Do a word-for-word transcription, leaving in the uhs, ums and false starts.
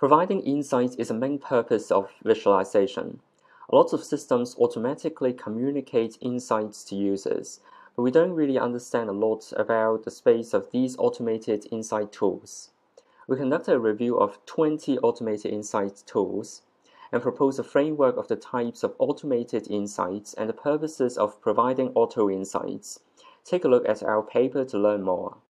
Providing insights is the main purpose of visualization. A lot of systems automatically communicate insights to users, but we don't really understand a lot about the space of these automated insight tools. We conducted a review of twenty automated insight tools and proposed a framework of the types of automated insights and the purposes of providing auto insights. Take a look at our paper to learn more.